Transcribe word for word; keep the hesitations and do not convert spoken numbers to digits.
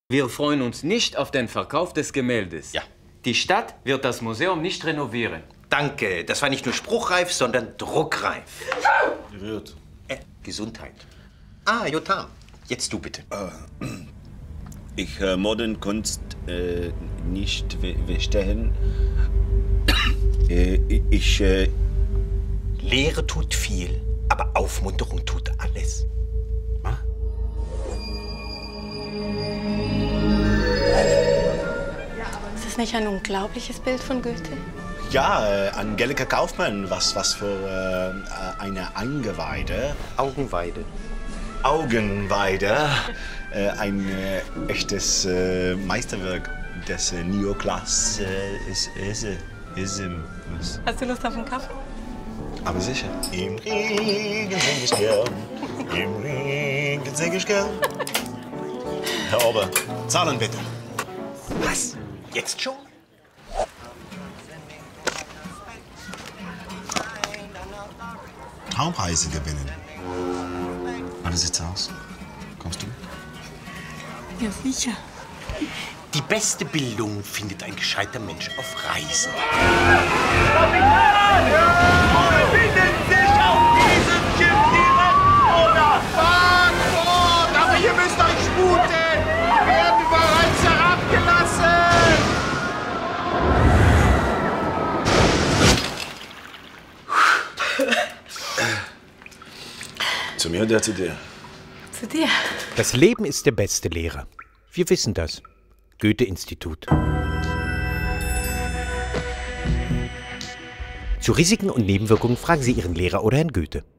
Wir freuen uns nicht auf den Verkauf des Gemäldes. Ja. Die Stadt wird das Museum nicht renovieren. Danke. Das war nicht nur spruchreif, sondern druckreif. Gerührt. Äh, Gesundheit. Ah, Jotam. Jetzt du bitte. Ich äh, moderne Kunst äh, nicht verstehen. äh, ich... Äh, Lehre tut viel, aber Aufmunterung tut alles. Ist das nicht ein unglaubliches Bild von Goethe? Ja, äh, Angelika Kaufmann, was, was für äh, eine Eingeweide. Augenweide. Augenweide. äh, ein äh, echtes äh, Meisterwerk des äh, Neoklassismus. Hast du Lust auf einen Kaffee? Aber sicher. Im Regen sing ich gern, im Regen sing ich gern. Herr Ober, zahlen bitte. Was? Jetzt schon? Traumpreise gewinnen. Na, wie sieht's aus? Kommst du? Ja, sicher. Die beste Bildung findet ein gescheiter Mensch auf Reisen. Befinden sich auf diesem Schiff direkt oder Backbord! Aber ihr müsst euch sputen! Wir werden bereits herabgelassen! zu mir oder zu dir? Zu dir. Das Leben ist der beste Lehrer. Wir wissen das. Goethe-Institut. Zu Risiken und Nebenwirkungen fragen Sie Ihren Lehrer oder Herrn Goethe.